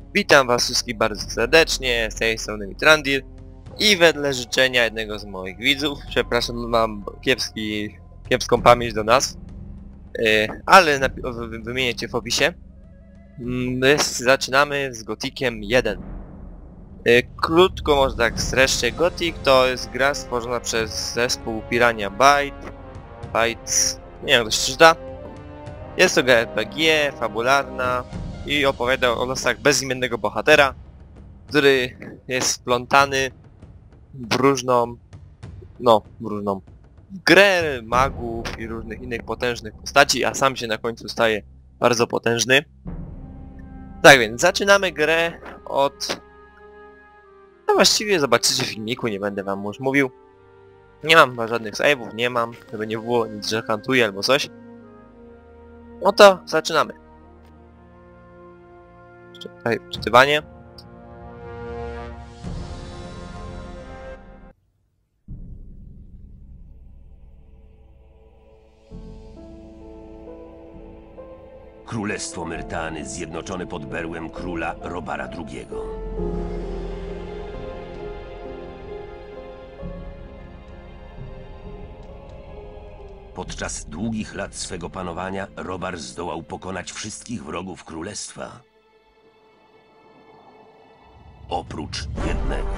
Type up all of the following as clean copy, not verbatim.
Witam was wszystkich bardzo serdecznie, z tej strony Mitrandil i wedle życzenia jednego z moich widzów, przepraszam, mam kiepską pamięć do nazw, ale wymienię cię w opisie. Zaczynamy z Gothiciem 1. Krótko może tak streszczę, Gothic to jest gra stworzona przez zespół Piranha Bytes, nie wiem jak to się czyta. Jest to gra RPG, fabularna i opowiada o losach bezimiennego bohatera, który jest wplątany w różną grę magów i różnych innych potężnych postaci, a sam się na końcu staje bardzo potężny. Tak więc zaczynamy grę od... No właściwie zobaczycie w filmiku, nie będę wam już mówił. Nie mam chyba żadnych save'ów, nie mam, żeby nie było nic, że kantuję albo coś. No to zaczynamy. Tutaj wczytywanie. Królestwo Myrtany zjednoczone pod berłem króla Robara II. Podczas długich lat swego panowania Robar zdołał pokonać wszystkich wrogów królestwa. Oprócz jednego.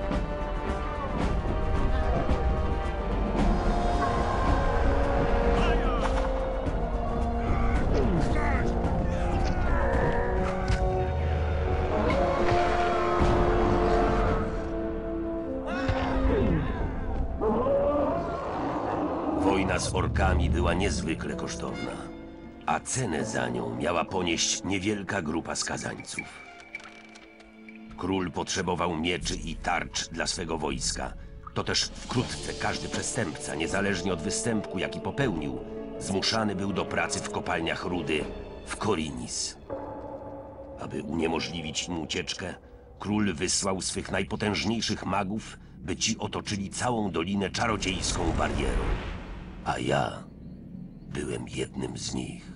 Wojna z orkami była niezwykle kosztowna, a cenę za nią miała ponieść niewielka grupa skazańców. Król potrzebował mieczy i tarcz dla swego wojska. To też wkrótce każdy przestępca, niezależnie od występku, jaki popełnił, zmuszany był do pracy w kopalniach rudy w Khorinis. Aby uniemożliwić im ucieczkę, król wysłał swych najpotężniejszych magów, by ci otoczyli całą dolinę czarodziejską barierą. A ja byłem jednym z nich.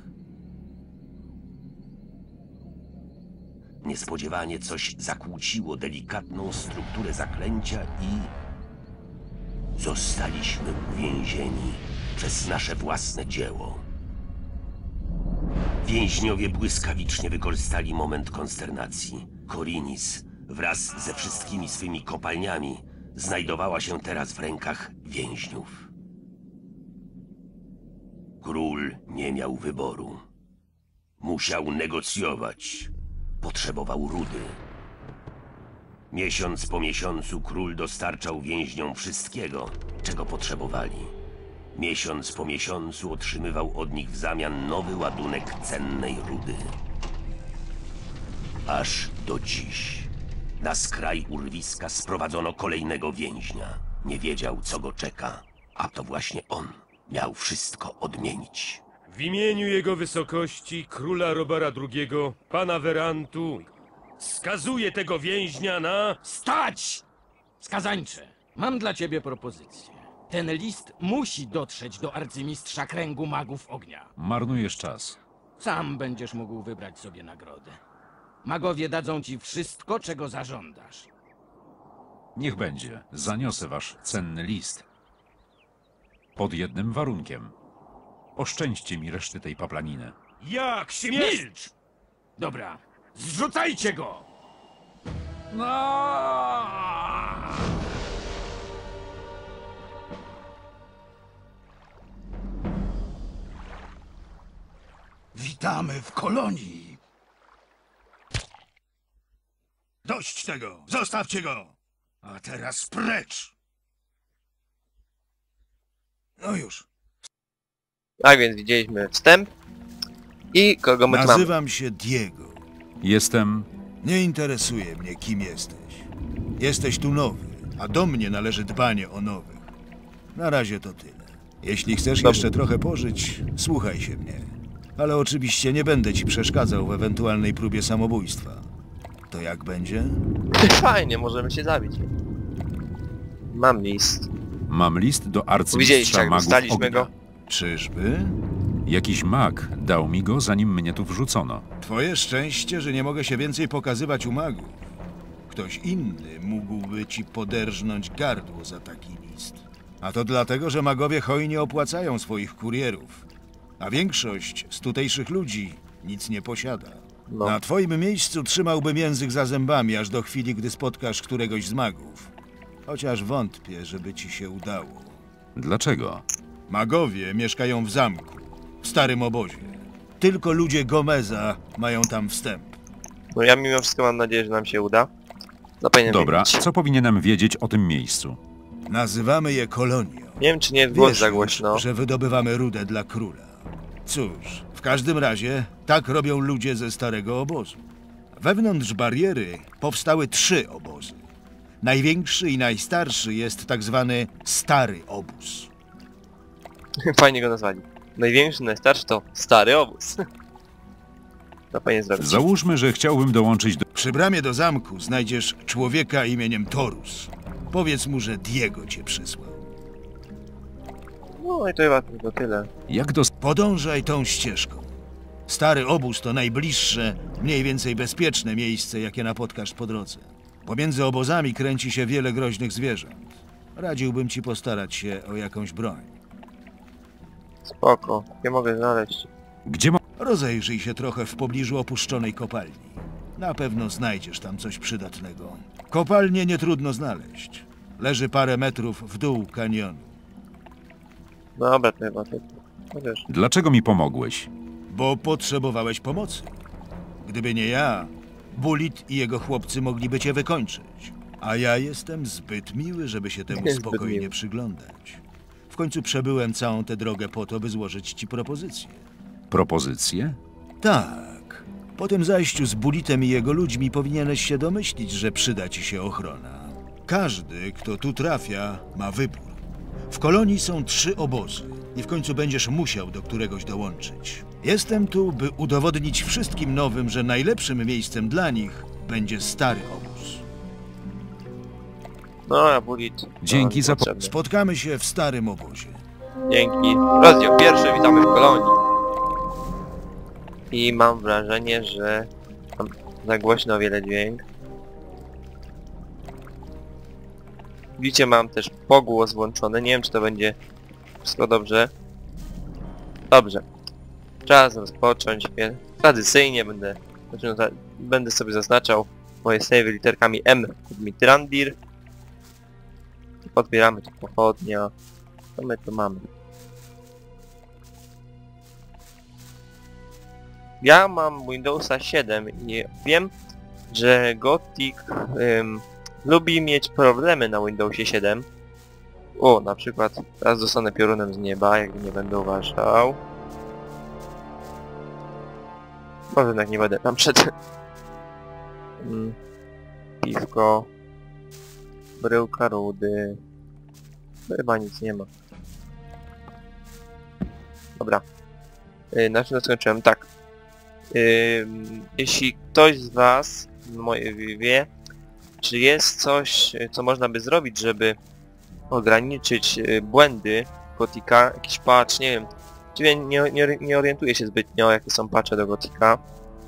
Niespodziewanie coś zakłóciło delikatną strukturę zaklęcia i... zostaliśmy uwięzieni przez nasze własne dzieło. Więźniowie błyskawicznie wykorzystali moment konsternacji. Khorinis wraz ze wszystkimi swymi kopalniami znajdowała się teraz w rękach więźniów. Król nie miał wyboru. Musiał negocjować. Potrzebował rudy. Miesiąc po miesiącu król dostarczał więźniom wszystkiego, czego potrzebowali. Miesiąc po miesiącu otrzymywał od nich w zamian nowy ładunek cennej rudy. Aż do dziś. Na skraj urwiska sprowadzono kolejnego więźnia. Nie wiedział, co go czeka, a to właśnie on miał wszystko odmienić. W imieniu jego wysokości, króla Robara II, pana Verantu, skazuję tego więźnia na... Stać! Skazańcze, mam dla ciebie propozycję. Ten list musi dotrzeć do arcymistrza kręgu magów ognia. Marnujesz czas. Sam będziesz mógł wybrać sobie nagrodę. Magowie dadzą ci wszystko, czego zażądasz. Niech będzie. Zaniosę wasz cenny list. Pod jednym warunkiem. Oszczędźcie mi reszty tej paplaniny. Jak śmiesz! Milcz! Dobra, zrzucajcie go! Witamy w kolonii. Dość tego! Zostawcie go! A teraz precz! No już. Tak więc widzieliśmy wstęp. I kogo my tu mamy? Nazywam się Diego. Jestem... Nie interesuje mnie, kim jesteś. Jesteś tu nowy, a do mnie należy dbanie o nowych. Na razie to tyle. Jeśli chcesz jeszcze trochę pożyć, słuchaj się mnie. Ale oczywiście nie będę ci przeszkadzał w ewentualnej próbie samobójstwa. To jak będzie? Fajnie, możemy się zabić. Mam list. Mam list do Widzieliście arcymistrza jak magów dostaliśmy ognia. go? Czyżby? Jakiś mag dał mi go, zanim mnie tu wrzucono. Twoje szczęście, że nie mogę się więcej pokazywać u magów. Ktoś inny mógłby ci poderżnąć gardło za taki list. A to dlatego, że magowie hojnie opłacają swoich kurierów. A większość z tutejszych ludzi nic nie posiada. No. Na twoim miejscu trzymałbym język za zębami, aż do chwili, gdy spotkasz któregoś z magów. Chociaż wątpię, żeby ci się udało. Dlaczego? Magowie mieszkają w zamku, w starym obozie. Tylko ludzie Gomeza mają tam wstęp. No ja mimo wszystko mam nadzieję, że nam się uda. Zapewne Dobra, wiedzieć. co powinienem wiedzieć o tym miejscu? Nazywamy je kolonią. Nie wiem, czy nie głos Wiesz za już, głośno. że wydobywamy rudę dla króla. Cóż, w każdym razie tak robią ludzie ze starego obozu. Wewnątrz bariery powstały 3 obozy. Największy i najstarszy jest tak zwany Stary Obóz. Fajnie go nazwali. Największy, najstarszy to stary obóz. To fajnie zrobić. Załóżmy, że chciałbym dołączyć do... Przy bramie do zamku znajdziesz człowieka imieniem Torus. Powiedz mu, że Diego cię przysłał. No i to chyba tylko tyle. Jak do... Podążaj tą ścieżką. Stary Obóz to najbliższe, mniej więcej bezpieczne miejsce, jakie napotkasz po drodze. Pomiędzy obozami kręci się wiele groźnych zwierząt. Radziłbym ci postarać się o jakąś broń. Spoko. Nie mogę znaleźć. Gdzie mo... Rozejrzyj się trochę w pobliżu opuszczonej kopalni. Na pewno znajdziesz tam coś przydatnego. Kopalnię nie trudno znaleźć. Leży parę metrów w dół kanionu. Dobra, to chyba tylko. Chociaż. Dlaczego mi pomogłeś? Bo potrzebowałeś pomocy. Gdyby nie ja, Bulit i jego chłopcy mogliby cię wykończyć. A ja jestem zbyt miły, żeby się temu Zbyt spokojnie miły. przyglądać. W końcu przebyłem całą tę drogę po to, by złożyć ci propozycję. Propozycje? Tak. Po tym zajściu z Bulitem i jego ludźmi powinieneś się domyślić, że przyda ci się ochrona. Każdy, kto tu trafia, ma wybór. W kolonii są 3 obozy i w końcu będziesz musiał do któregoś dołączyć. Jestem tu, by udowodnić wszystkim nowym, że najlepszym miejscem dla nich będzie stary obóz. No, a Bulit. Dzięki za potrzebny. Spotkamy się w starym obozie. Dzięki. Rozdział 1. Witamy w kolonii. I mam wrażenie, że mam za głośno o wiele dźwięk. Widzicie, mam też pogłos włączony. Nie wiem, czy to będzie wszystko dobrze. Dobrze. Czas rozpocząć. Tradycyjnie będę sobie zaznaczał moje save literkami M. Mitrandir. Podbieramy tu pochodnia. Co my tu mamy? Ja mam Windowsa 7 i wiem, że Gothic lubi mieć problemy na Windowsie 7. O, na przykład teraz dostanę piorunem z nieba, jakby nie będę uważał. Może jednak nie będę tam przed... Piwko. Bryłka rudy. Chyba nic nie ma. Dobra. Na czym skończyłem? Tak. Jeśli ktoś z was wie, czy jest coś, co można by zrobić, żeby ograniczyć błędy Gotika, jakiś patch, nie wiem, czy nie orientuję się zbytnio, jakie są patche do Gotika.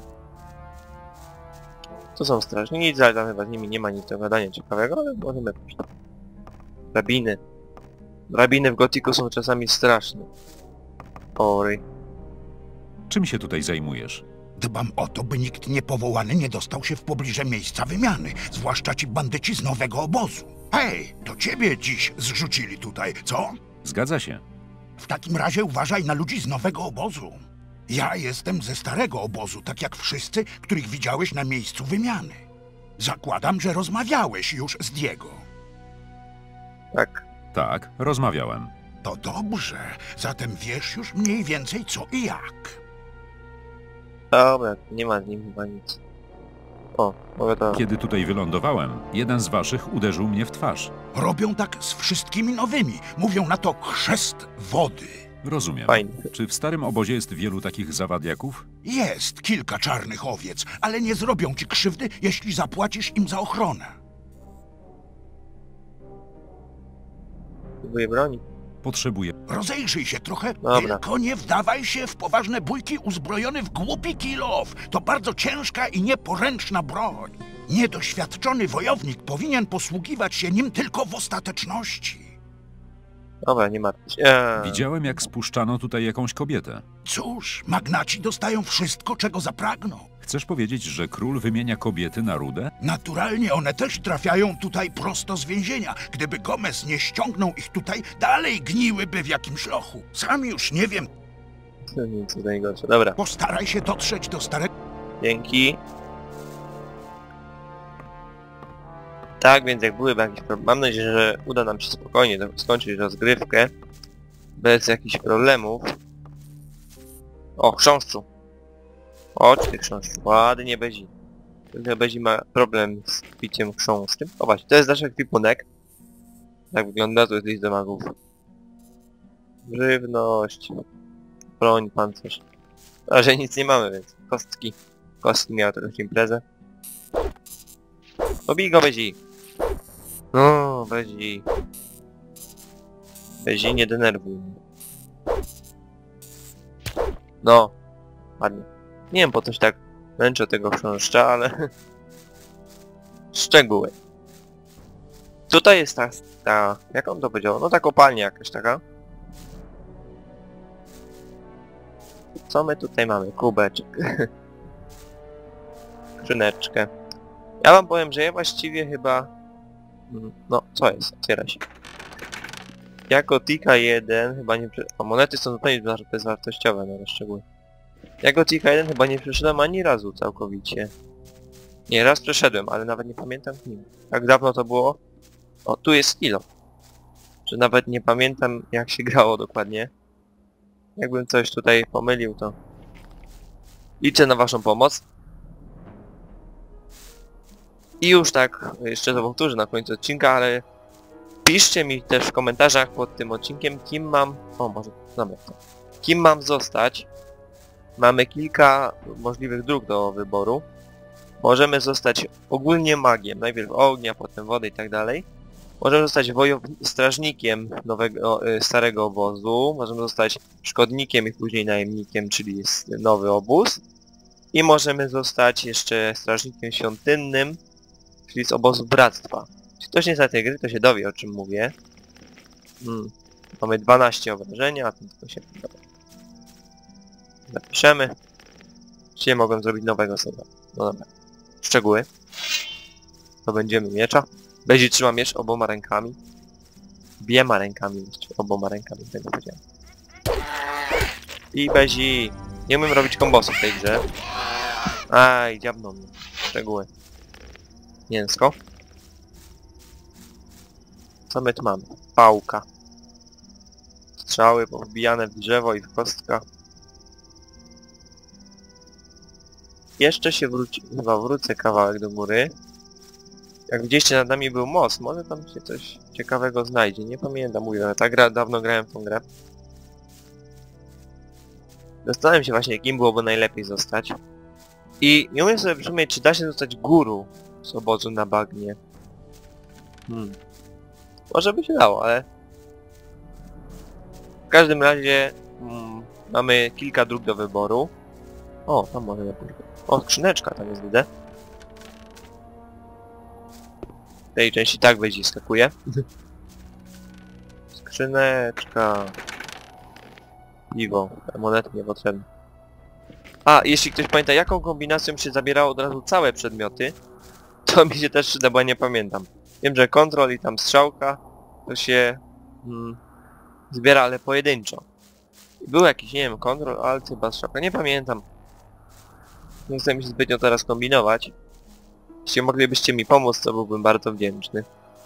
To są strażnicy, ale tam chyba z nimi nie ma nic do gadania ciekawego, ale możemy pójść. Drabiny. Drabiny w Gotiku są czasami straszne. Ory. Czym się tutaj zajmujesz? Dbam o to, by nikt niepowołany nie dostał się w pobliże miejsca wymiany, zwłaszcza ci bandyci z nowego obozu. Hej, to ciebie dziś zrzucili tutaj, co? Zgadza się. W takim razie uważaj na ludzi z nowego obozu. Ja jestem ze starego obozu, tak jak wszyscy, których widziałeś na miejscu wymiany. Zakładam, że rozmawiałeś już z Diego. Tak. Tak, rozmawiałem. To dobrze, zatem wiesz już mniej więcej co i jak. Dobra, nie ma z nim chyba nic. O, mogę to... Kiedy tutaj wylądowałem, jeden z waszych uderzył mnie w twarz. Robią tak z wszystkimi nowymi. Mówią na to chrzest wody. Rozumiem. Fajnie. Czy w starym obozie jest wielu takich zawadiaków? Jest kilka czarnych owiec, ale nie zrobią ci krzywdy, jeśli zapłacisz im za ochronę. Próbuję broni. Potrzebuję... Rozejrzyj się trochę, Dobra. tylko nie wdawaj się w poważne bójki uzbrojony w głupi kilof. To bardzo ciężka i nieporęczna broń. Niedoświadczony wojownik powinien posługiwać się nim tylko w ostateczności. Dobra, nie martw się. Widziałem, jak spuszczano tutaj jakąś kobietę. Cóż, magnaci dostają wszystko, czego zapragną. Chcesz powiedzieć, że król wymienia kobiety na rudę? Naturalnie one też trafiają tutaj prosto z więzienia. Gdyby Gomez nie ściągnął ich tutaj, dalej gniłyby w jakimś lochu. Sam już nie wiem. Nic tutaj gorsze. Dobra, Postaraj się dotrzeć do starego... dzięki. Tak, więc jak byłyby jakieś problemy, mam nadzieję, że uda nam się spokojnie skończyć rozgrywkę. Bez jakichś problemów. O, chrząszczu. Chodź ty chrząszczu, ładnie Bezi. Tylko Bezi ma problem z piciem chrząszczym. O właśnie, to jest nasz ekwipunek. Tak wygląda, to jest list do magów. Żywność. Broń, pancerz. Na razie nic nie mamy, więc kostki. Kostki miały trochę imprezę. Pobij go, Bezi! No, Bezi. Bezi, nie denerwuj mnie. No. Ładnie. Nie wiem po coś tak męczę tego chrząszcza, ale... Szczegóły. Tutaj jest ta... Jak on to powiedział? No ta kopalnia jakaś taka. Co my tutaj mamy? Kubeczek. Skrzyneczkę. Ja wam powiem, że ja właściwie chyba... No, co jest? Otwiera się. Jako Tika 1 chyba nie... O, monety są zupełnie bezwartościowe, no szczegóły. Jako Tika 1 chyba nie przeszedłem ani razu całkowicie. Nie, raz przeszedłem, ale nawet nie pamiętam nim. Jak dawno to było? O, tu jest kilo. Że nawet nie pamiętam jak się grało dokładnie. Jakbym coś tutaj pomylił, to... Liczę na waszą pomoc. I już tak, jeszcze to powtórzę na końcu odcinka, ale... Piszcie mi też w komentarzach pod tym odcinkiem, kim mam... O, może... Dobra, to. Kim mam zostać? Mamy kilka możliwych dróg do wyboru. Możemy zostać ogólnie magiem, najpierw ognia, potem wody i tak dalej. Możemy zostać strażnikiem nowego, starego obozu. Możemy zostać szkodnikiem i później najemnikiem, czyli jest nowy obóz. I możemy zostać jeszcze strażnikiem świątynnym, czyli z obozu bractwa. Jeśli ktoś nie zna tej gry, to się dowie, o czym mówię. Mamy 12 obrażenia, a tylko się... Zapiszemy. Dzisiaj mogłem zrobić nowego save'a. No dobra. Szczegóły. To będziemy miecza. Bezi trzyma miecz oboma rękami. Biema rękami jeszcze. Oboma rękami, tego powiedziałem. I Bezi. Nie umiem robić kombosów w tej grze. Aj, dziabną mnie. Szczegóły. Mięsko. Co my tu mamy? Pałka. Strzały powbijane w drzewo i w kostka. Jeszcze się chyba wrócę kawałek do góry. Jak widzieliście, nad nami był most, może tam się coś ciekawego znajdzie. Nie pamiętam, mówię, ale ta gra, dawno grałem w tą grę. Zastanawiam się właśnie, kim byłoby najlepiej zostać. I nie umiem sobie przypomnieć, czy da się zostać guru z obozu na bagnie. Może by się dało, ale... W każdym razie... mamy kilka dróg do wyboru. O, tam może ja pójdę. O, skrzyneczka tam jest, widzę. W tej części tak będzie skakuje. Skrzyneczka. Piwo. Monety niepotrzebne. A, jeśli ktoś pamięta, jaką kombinacją się zabierało od razu całe przedmioty, to mi się też przyda, bo ja nie pamiętam. Wiem, że kontrol i tam strzałka to się zbiera, ale pojedynczo. Był jakiś, nie wiem, kontrol, alt chyba strzałka, nie pamiętam. Nie chcę mi się zbytnio teraz kombinować. Jeśli moglibyście mi pomóc, to byłbym bardzo wdzięczny.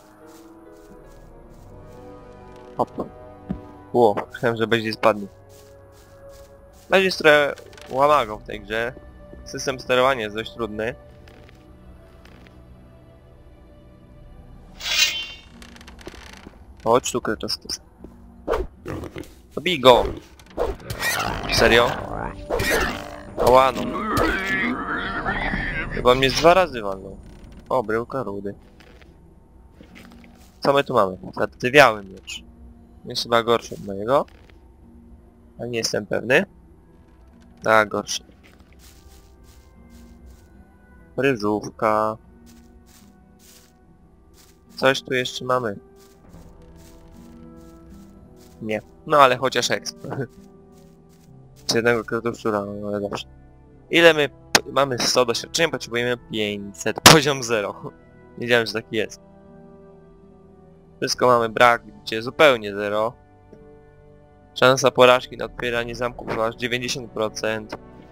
Hop. Ło, myślałem, że będzie spadnie. Będzie jest trochę łamagą w tej grze. System sterowania jest dość trudny. Chodź tu, Kreczostus. Dobij go! Serio? Ała, no. Chyba mnie z 2 razy walnął. O, bryłka rudy. Co my tu mamy? Zadzywiały miecz. Jest chyba gorszy od mojego. Ale nie jestem pewny. Tak, gorszy. Ryżówka. Coś tu jeszcze mamy. Nie. No ale chociaż exp. Z jednego kretu szczura, no ale dobrze. Ile my mamy 100 doświadczenia, potrzebujemy 500. Poziom 0. Wiedziałem, że taki jest. Wszystko mamy brak, widzicie, zupełnie 0. Szansa porażki na otwieranie zamków to aż 90%.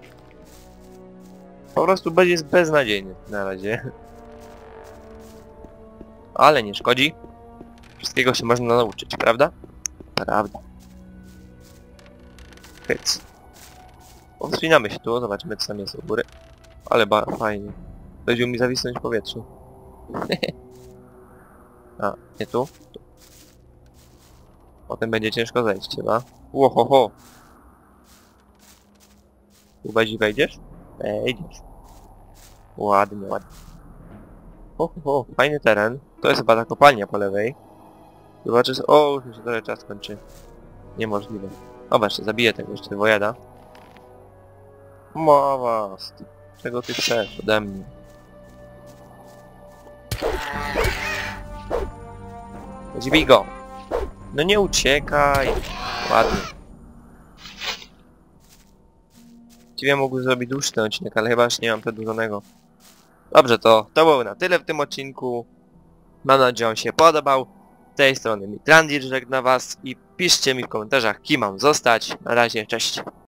Po prostu będzie beznadziejny na razie. Ale nie szkodzi. Wszystkiego się można nauczyć, prawda? Prawda. Hyc. Wspinamy się tu, zobaczymy co tam jest u góry. Ale fajnie. Będzie mi zawisnąć w powietrzu. A, nie tu? Tu. Potem będzie ciężko zejść chyba. Łohoho! Tu bardziej wejdziesz? Wejdziesz. Ładnie, ładnie. Ho, fajny teren. To jest chyba ta kopalnia po lewej. Zobaczysz... O, już mi się trochę czas kończy. Niemożliwe. Zobaczcie, zabiję tego jeszcze wojada. Mowa, czego ty chcesz ode mnie? Zbij go! No nie uciekaj! Ładnie. Właściwie mógłbym zrobić dłuższy ten odcinek, ale chyba już nie mam przedłużonego. Dobrze, to było na tyle w tym odcinku. Mam nadzieję, że on się podobał. Z tej strony Mitrandir żegna was i piszcie mi w komentarzach, kim mam zostać. Na razie, cześć!